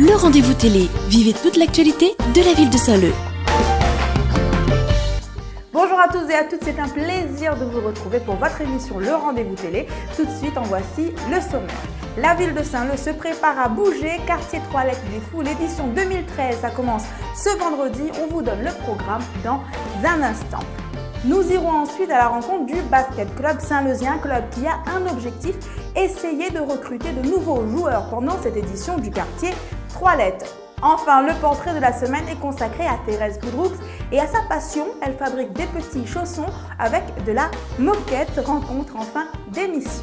Le rendez-vous télé. Vivez toute l'actualité de la ville de Saint-Leu. Bonjour à tous et à toutes, c'est un plaisir de vous retrouver pour votre émission Le Rendez-vous télé. Tout de suite, en voici le sommaire. La ville de Saint-Leu se prépare à bouger. Quartier Toilette des Fous, l'édition 2013, ça commence ce vendredi. On vous donne le programme dans un instant. Nous irons ensuite à la rencontre du Basket Club Saint-Leusien, club qui a un objectif, essayer de recruter de nouveaux joueurs pendant cette édition du quartier Toilette. Enfin, le portrait de la semaine est consacré à Thérèse Boudroux et à sa passion. Elle fabrique des petits chaussons avec de la moquette. Rencontre en fin d'émission.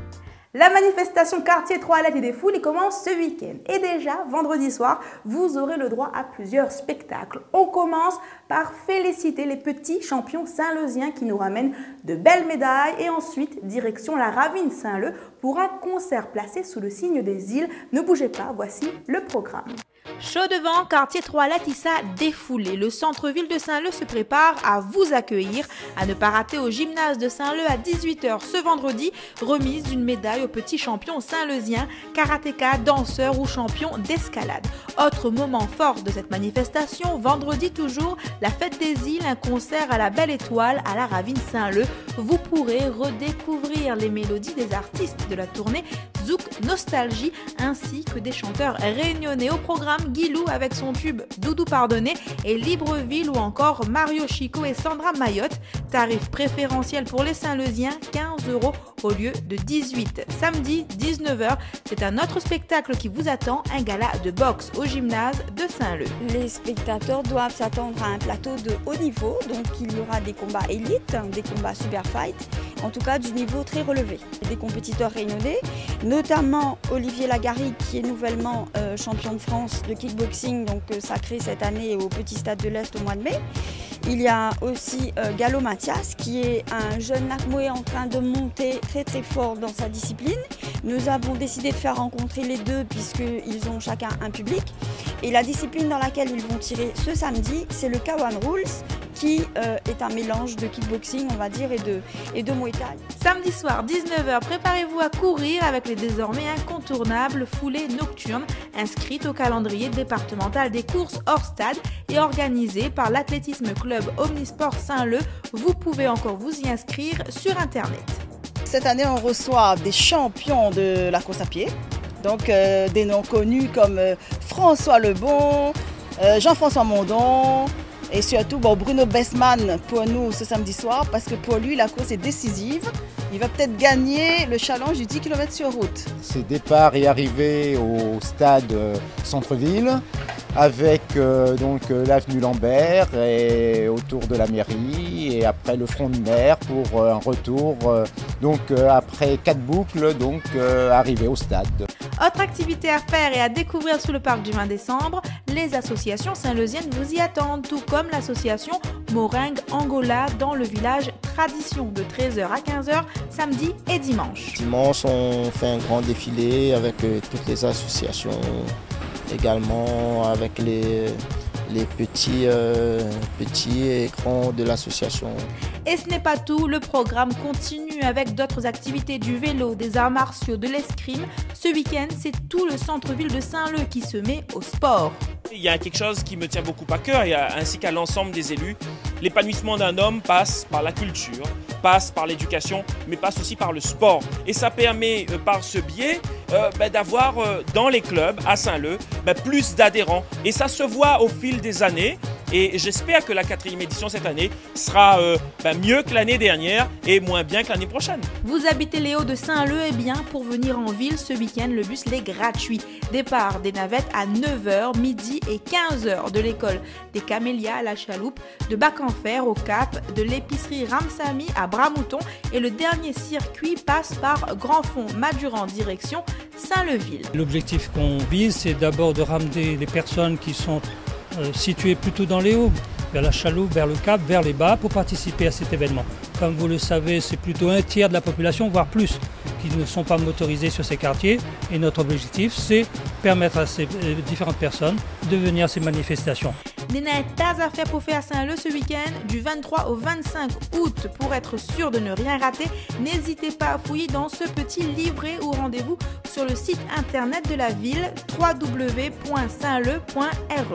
La manifestation Quartier Toilette et des Foules commence ce week-end. Et déjà, vendredi soir, vous aurez le droit à plusieurs spectacles. On commence par féliciter les petits champions saint-leusiens qui nous ramènent de belles médailles. Et ensuite, direction la Ravine Saint-Leu pour un concert placé sous le signe des îles. Ne bougez pas, voici le programme. Chaud devant, Quartier Toilette y s'est défoulé. Le centre-ville de Saint-Leu se prépare à vous accueillir. À ne pas rater au gymnase de Saint-Leu à 18 h ce vendredi, remise d'une médaille aux petits champions saint-leusiens, karatéka, danseurs ou champions d'escalade. Autre moment fort de cette manifestation, vendredi toujours, la fête des îles, un concert à la Belle Étoile à la Ravine Saint-Leu. Vous pourrez redécouvrir les mélodies des artistes de la tournée Zouk Nostalgie ainsi que des chanteurs réunionnais. Au programme, Guilou avec son tube Doudou Pardonné et Libreville ou encore Mario Chico et Sandra Mayotte. Tarif préférentiel pour les Saint-Leusiens, 15 € au lieu de 18. Samedi, 19 h, c'est un autre spectacle qui vous attend, un gala de boxe au gymnase de Saint-Leu. Les spectateurs doivent s'attendre à un plateau de haut niveau, donc il y aura des combats élites, des combats super fight, en tout cas du niveau très relevé. Des compétiteurs réunionnais, notamment Olivier Lagarrigue qui est nouvellement champion de France de kickboxing, donc sacré cette année au Petit Stade de l'Est au mois de mai. Il y a aussi Gallo Mathias qui est un jeune Nakmoé en train de monter très très fort dans sa discipline. Nous avons décidé de faire rencontrer les deux puisqu'ils ont chacun un public. Et la discipline dans laquelle ils vont tirer ce samedi, c'est le K1 Rules qui est un mélange de kickboxing, on va dire, et de Muay Thai. Samedi soir, 19 h, préparez-vous à courir avec les désormais incontournables foulées nocturnes inscrites au calendrier départemental des courses hors stade et organisées par l'Athlétisme Club Omnisport Saint-Leu. Vous pouvez encore vous y inscrire sur Internet. Cette année, on reçoit des champions de la course à pied, donc des noms connus comme François Lebon, Jean-François Mondon et surtout Bruno Bessman pour nous ce samedi soir parce que pour lui, la course est décisive. Il va peut-être gagner le challenge du 10 km sur route. C'est départ et arrivée au stade centre-ville avec l'avenue Lambert et autour de la mairie et après le front de mer pour un retour après 4 boucles arrivé au stade. Autre activité à faire et à découvrir sous le parc du 20 décembre, les associations saint-leusiennes vous y attendent, tout comme l'association Moringue Angola dans le village Tradition de 13 h à 15 h samedi et dimanche. Dimanche, on fait un grand défilé avec toutes les associations, également avec les petits écrans de l'association. Et ce n'est pas tout, le programme continue avec d'autres activités du vélo, des arts martiaux, de l'escrime. Ce week-end, c'est tout le centre-ville de Saint-Leu qui se met au sport. Il y a quelque chose qui me tient beaucoup à cœur, ainsi qu'à l'ensemble des élus. L'épanouissement d'un homme passe par la culture, passe par l'éducation, mais passe aussi par le sport. Et ça permet par ce biais d'avoir dans les clubs à Saint-Leu plus d'adhérents. Et ça se voit au fil des années. Et j'espère que la 4e édition cette année sera mieux que l'année dernière et moins bien que l'année prochaine. Vous habitez les Hauts de Saint-Leu, et bien pour venir en ville ce week-end, le bus l'est gratuit. Départ des navettes à 9 h, midi et 15 h de l'école des Camélias à la Chaloupe, de Bac-en-Fer au Cap, de l'épicerie Ramsamy à Bras-Mouton et le dernier circuit passe par Grand-Fond-Maduran direction Saint-Leu-Ville. L'objectif qu'on vise, c'est d'abord de ramener les personnes qui sont situées plutôt dans les hauts, vers la Chaloupe, vers le Cap, vers les bas, pour participer à cet événement. Comme vous le savez, c'est plutôt un tiers de la population, voire plus, qui ne sont pas motorisés sur ces quartiers. Et notre objectif, c'est permettre à ces différentes personnes de venir à ces manifestations. N'est pas à faire pour faire Saint-Leu ce week-end du 23 au 25 août. Pour être sûr de ne rien rater, n'hésitez pas à fouiller dans ce petit livret ou rendez-vous sur le site internet de la ville www.saintleu.re.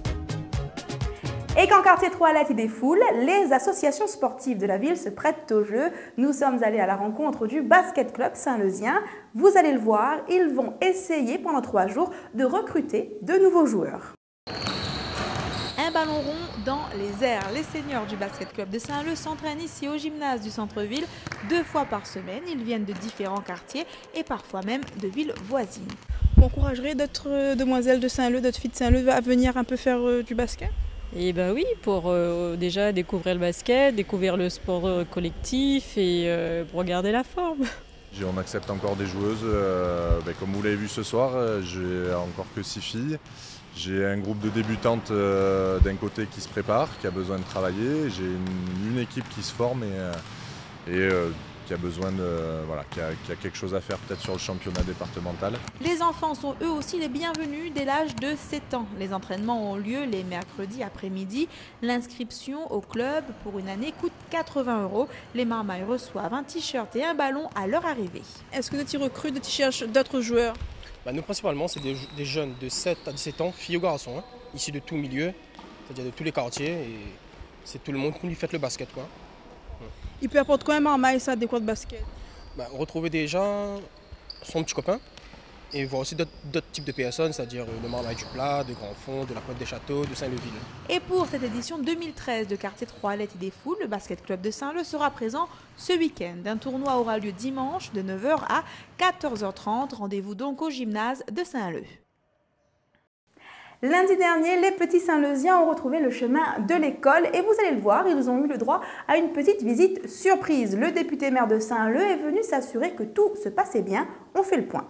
Et quand Quartier Toilette y défoule, les associations sportives de la ville se prêtent au jeu. Nous sommes allés à la rencontre du basket club saint-leuzien. Vous allez le voir, ils vont essayer pendant 3 jours de recruter de nouveaux joueurs. Un ballon rond dans les airs. Les seniors du basket club de Saint-Leu s'entraînent ici au gymnase du centre-ville 2 fois par semaine. Ils viennent de différents quartiers et parfois même de villes voisines. Vous encouragerez d'autres demoiselles de Saint-Leu, d'autres filles de Saint-Leu à venir un peu faire du basket? Et ben oui, pour déjà découvrir le basket, découvrir le sport collectif et pour garder la forme. On accepte encore des joueuses, comme vous l'avez vu ce soir, j'ai encore que 6 filles. J'ai un groupe de débutantes d'un côté qui se prépare, qui a besoin de travailler. J'ai une équipe qui se forme et qui a besoin de, qui a quelque chose à faire peut-être sur le championnat départemental. Les enfants sont eux aussi les bienvenus dès l'âge de 7 ans. Les entraînements ont lieu les mercredis après-midi. L'inscription au club pour une année coûte 80 €. Les marmailles reçoivent un t-shirt et un ballon à leur arrivée. Est-ce que vous êtes recrutés de cherchent d'autres joueurs? Nous principalement c'est des jeunes de 7 à 17 ans, filles ou garçons, issus de tout milieu, c'est-à-dire de tous les quartiers et c'est tout le monde qui lui fait le basket quoi. Il peut apporter quoi un marmaille ça, des cours de basket? Retrouver déjà son petit copain et voir aussi d'autres types de personnes, c'est-à-dire le marmaille du Plat, de Grand Fond, de la Pointe des Châteaux, de Saint-Leuville. Et pour cette édition 2013 de Quartier Toilette y défoule, le basket club de Saint-Leu sera présent ce week-end. Un tournoi aura lieu dimanche de 9 h à 14 h 30. Rendez-vous donc au gymnase de Saint-Leu. Lundi dernier, les petits Saint-Leuziens ont retrouvé le chemin de l'école et vous allez le voir, ils ont eu le droit à une petite visite surprise. Le député maire de Saint-Leu est venu s'assurer que tout se passait bien. On fait le point.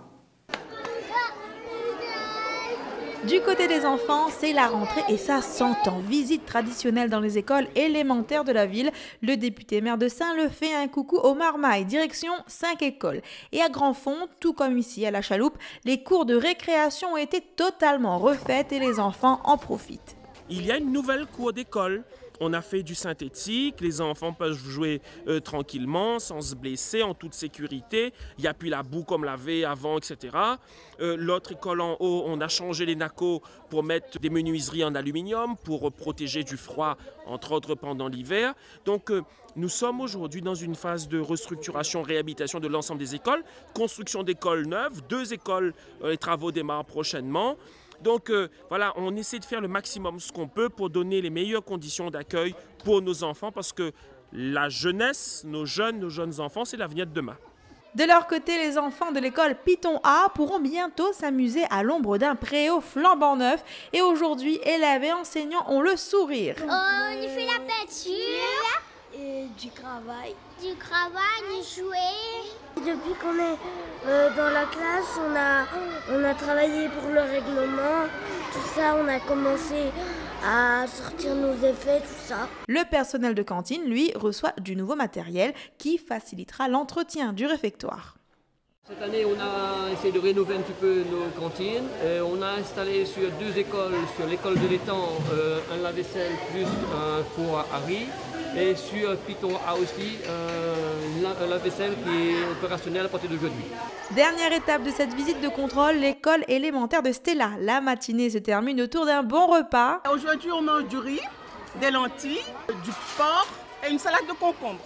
Du côté des enfants, c'est la rentrée et ça s'entend. Visite traditionnelle dans les écoles élémentaires de la ville. Le député maire de Saint-Leu fait un coucou aux marmailles, direction 5 écoles. Et à Grand Fond, tout comme ici à la Chaloupe, les cours de récréation ont été totalement refaites et les enfants en profitent. Il y a une nouvelle cour d'école. On a fait du synthétique, les enfants peuvent jouer tranquillement, sans se blesser, en toute sécurité. Il n'y a plus la boue comme l'avait avant, etc. L'autre école en haut, on a changé les nacos pour mettre des menuiseries en aluminium, pour protéger du froid, entre autres pendant l'hiver. Donc nous sommes aujourd'hui dans une phase de restructuration, réhabilitation de l'ensemble des écoles, construction d'écoles neuves, 2 écoles, les travaux démarrent prochainement. Donc on essaie de faire le maximum ce qu'on peut pour donner les meilleures conditions d'accueil pour nos enfants parce que la jeunesse, nos jeunes enfants, c'est l'avenir de demain. De leur côté, les enfants de l'école Python A pourront bientôt s'amuser à l'ombre d'un préau flambant neuf. Et aujourd'hui, élèves et enseignants ont le sourire. On y fait la peinture. Et du travail. Du travail, jouer. Depuis qu'on est dans la classe, on a travaillé pour le règlement. Tout ça, on a commencé à sortir nos effets, tout ça. Le personnel de cantine, lui, reçoit du nouveau matériel qui facilitera l'entretien du réfectoire. Cette année, on a essayé de rénover un petit peu nos cantines. On a installé sur 2 écoles, sur l'école de l'étang, un lave-vaisselle plus un four à riz. Et sur Python A aussi, un lave-vaisselle qui est opérationnel à partir d'aujourd'hui. Dernière étape de cette visite de contrôle, l'école élémentaire de Stella. La matinée se termine autour d'un bon repas. Aujourd'hui, on mange du riz, des lentilles, du porc et une salade de concombre.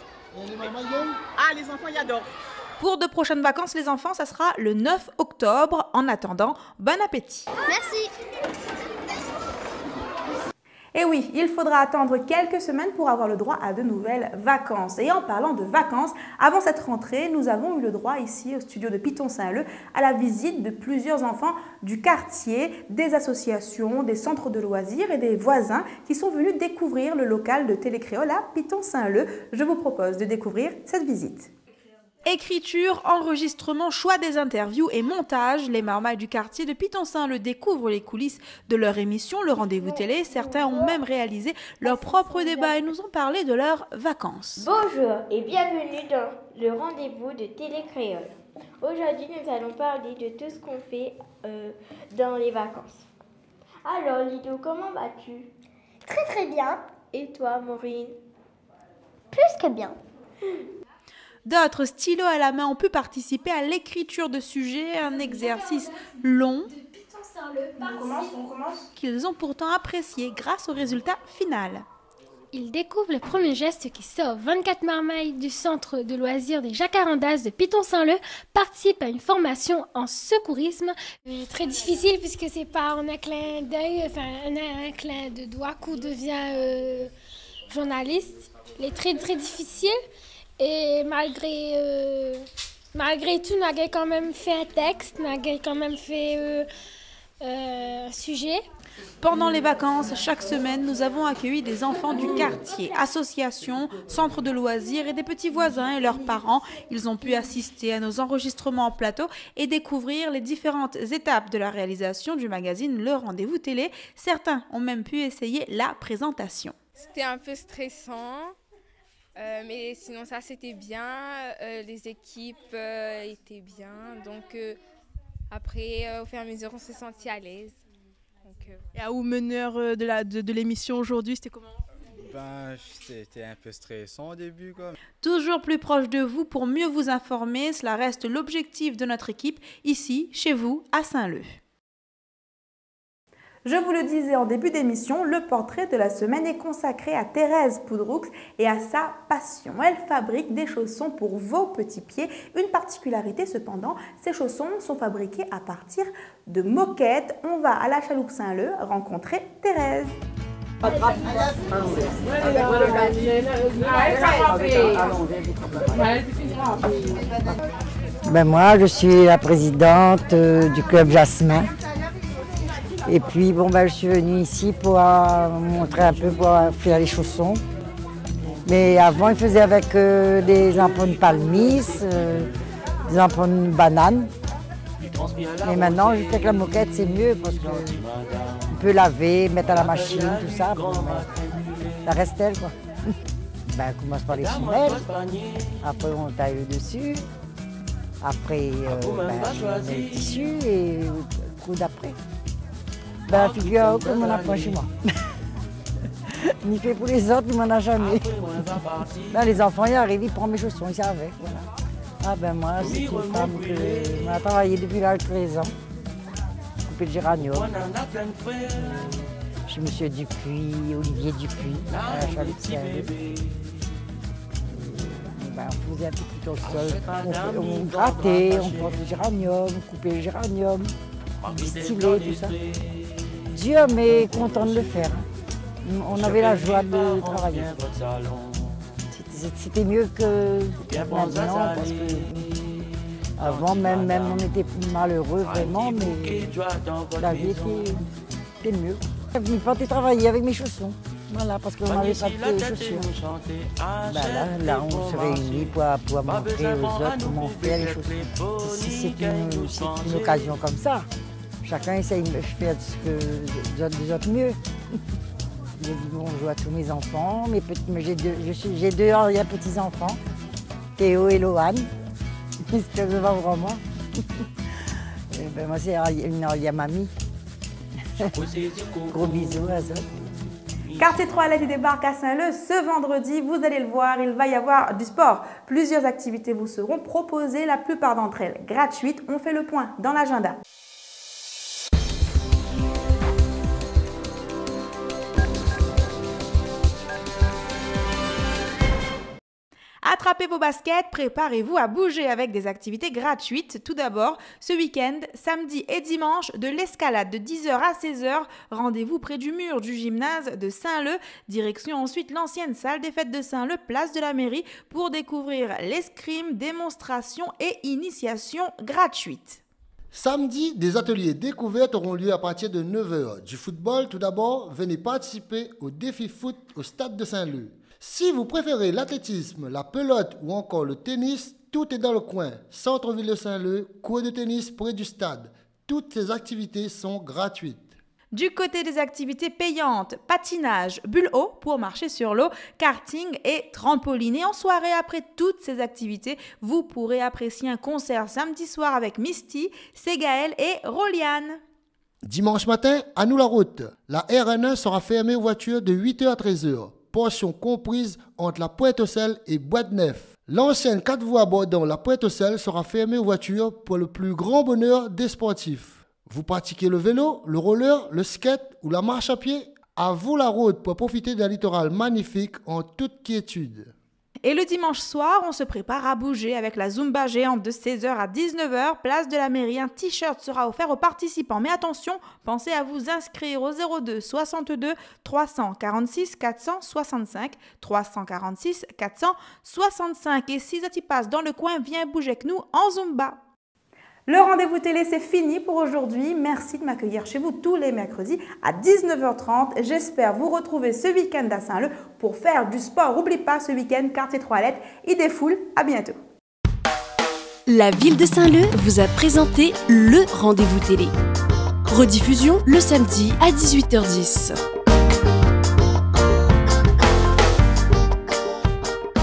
Les enfants y adorent. Pour de prochaines vacances, les enfants, ça sera le 9 octobre. En attendant, bon appétit. Merci. Et oui, il faudra attendre quelques semaines pour avoir le droit à de nouvelles vacances. Et en parlant de vacances, avant cette rentrée, nous avons eu le droit ici au studio de Python Saint-Leu à la visite de plusieurs enfants du quartier, des associations, des centres de loisirs et des voisins qui sont venus découvrir le local de Télécréole à Python Saint-Leu. Je vous propose de découvrir cette visite. Écriture, enregistrement, choix des interviews et montage, les marmailles du quartier de Python Saint-Leu découvrent les coulisses de leur émission, le rendez-vous télé. Certains ont même réalisé leur propre débat et nous ont parlé de leurs vacances. Bonjour et bienvenue dans le rendez-vous de Télécréole. Aujourd'hui, nous allons parler de tout ce qu'on fait dans les vacances. Alors Lido, comment vas-tu? Très bien. Et toi, Maureen? Plus que bien. D'autres, stylos à la main, ont pu participer à l'écriture de sujets, un exercice long qu'ils ont pourtant apprécié grâce au résultat final. Ils découvrent le premier geste qui sort. 24 marmailles du centre de loisirs des Jacarandas de Piton-Saint-Leu participent à une formation en secourisme. Très difficile puisque c'est pas en un clin d'œil, enfin un clin de doigt qu'on devient journaliste. Il est très difficile et malgré tout, on a quand même fait un texte, on a quand même fait un sujet. Pendant les vacances, chaque semaine, nous avons accueilli des enfants du quartier, associations, centres de loisirs et des petits voisins et leurs parents. Ils ont pu assister à nos enregistrements en plateau et découvrir les différentes étapes de la réalisation du magazine Le Rendez-vous Télé. Certains ont même pu essayer la présentation. C'était un peu stressant, mais sinon ça c'était bien. Les équipes étaient bien, donc après au fur et à mesure on s'est senti à l'aise. Et à où meneur de l'émission aujourd'hui, c'était comment? C'était un peu stressant au début. Toujours plus proche de vous pour mieux vous informer, cela reste l'objectif de notre équipe ici, chez vous, à Saint-Leu. Je vous le disais en début d'émission, le portrait de la semaine est consacré à Thérèse Poudroux et à sa passion. Elle fabrique des chaussons pour vos petits pieds. Une particularité cependant, ces chaussons sont fabriqués à partir de moquettes. On va à la chaloupe Saint-Leu rencontrer Thérèse. Moi, je suis la présidente du club Jasmin. Et puis, je suis venue ici pour montrer un peu, pour faire les chaussons. Mais avant, ils faisaient avec des ampoules de palmis, des ampoules de bananes. Et maintenant, je fais que la moquette, c'est mieux parce qu'on peut laver, mettre à la machine, tout ça. Ça reste elle, quoi. On commence par les semelles. Après, on taille le dessus. Après, on met le tissu et le coup d'après. Figure que m'en apprend chez moi. Ni fait pour les autres, il m'en a jamais. Les enfants, ils arrivent, ils prennent mes chaussons, ils savaient. Voilà. Moi, c'est une femme qui m'a travaillé depuis l'âge de 13 ans. Couper le géranium. Chez M. Dupuis, Olivier Dupuis, à la chaloupe Saint-Leu. On faisait un petit peu au sol. On grattait, on portait le géranium, on coupait le géranium, distillait, tout ça. Dieu m'est content de le faire. On avait la joie de travailler. C'était mieux que maintenant parce que avant même on était malheureux vraiment, mais la vie était mieux. Je partais travailler avec mes chaussons. Voilà, parce qu'on n'avait pas de chaussures. Là, on se réunit pour montrer aux autres comment faire les chaussures. C'est une occasion comme ça. Chacun essaye de faire des autres mieux. J'ai dit bonjour à tous mes enfants. J'ai deux petits-enfants, Théo et Lohan. J'espère que ça va vraiment. Moi, c'est Noria Mamie. Gros bisous à ça. Quartier 3 Lettres débarque à Saint-Leu ce vendredi. Vous allez le voir, il va y avoir du sport. Plusieurs activités vous seront proposées, la plupart d'entre elles gratuites. On fait le point dans l'agenda. Attrapez vos baskets, préparez-vous à bouger avec des activités gratuites. Tout d'abord, ce week-end, samedi et dimanche, de l'escalade de 10h à 16h. Rendez-vous près du mur du gymnase de Saint-Leu. Direction ensuite l'ancienne salle des fêtes de Saint-Leu, place de la mairie, pour découvrir l'escrime, démonstrations et initiations gratuites. Samedi, des ateliers découvertes auront lieu à partir de 9h. Du football, tout d'abord, venez participer au défi foot au stade de Saint-Leu. Si vous préférez l'athlétisme, la pelote ou encore le tennis, tout est dans le coin. Centre-ville de Saint-Leu, cours de tennis près du stade. Toutes ces activités sont gratuites. Du côté des activités payantes, patinage, bulle eau pour marcher sur l'eau, karting et trampoline. Et en soirée, après toutes ces activités, vous pourrez apprécier un concert samedi soir avec Misty, Ségaël et Roliane. Dimanche matin, à nous la route. La RN1 sera fermée aux voitures de 8h à 13h. Portion comprise entre la Pointe-aux-Sel et Bois-de-Neuf. L'ancienne 4 voies abordant la Pointe-aux-Sel sera fermée aux voitures pour le plus grand bonheur des sportifs. Vous pratiquez le vélo, le roller, le skate ou la marche à pied? À vous la route pour profiter d'un littoral magnifique en toute quiétude. Et le dimanche soir, on se prépare à bouger avec la Zumba géante de 16h à 19h, place de la mairie. Un t-shirt sera offert aux participants. Mais attention, pensez à vous inscrire au 02 62 346 465 346 465. Et si ça t'y passe dans le coin, viens bouger avec nous en Zumba. Le rendez-vous télé, c'est fini pour aujourd'hui. Merci de m'accueillir chez vous tous les mercredis à 19h30. J'espère vous retrouver ce week-end à Saint-Leu pour faire du sport. N'oublie pas ce week-end, quartier 3 lettres, il défoule. À bientôt. La ville de Saint-Leu vous a présenté le rendez-vous télé. Rediffusion le samedi à 18h10.